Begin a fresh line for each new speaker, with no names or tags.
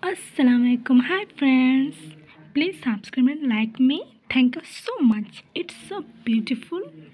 Assalamualaikum. Hi friends. Please subscribe and like me. Thank you so much. It's so beautiful.